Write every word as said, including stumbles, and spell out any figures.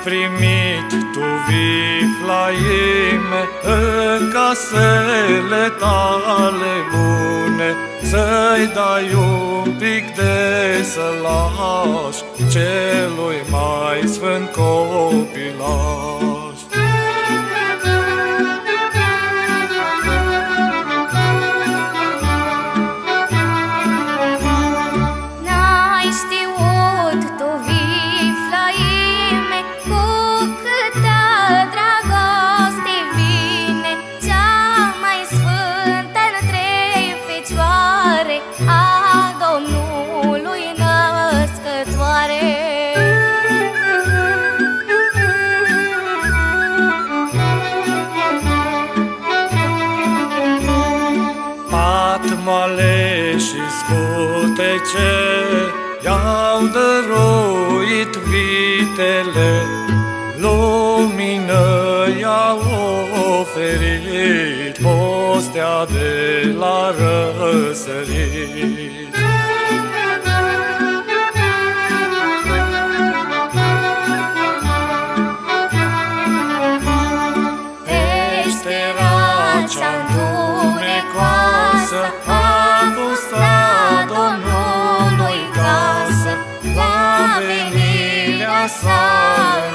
primit tu Viflaime în casele tale bune, să-i dai un pic de sălaș celui mai sfânt copilaș. Moale și scutece i-au dăruit vitele, lumină i-au oferit postea de la răsărit. Peștera cea întunecoasă a fost a Domnului casă, la venirea sa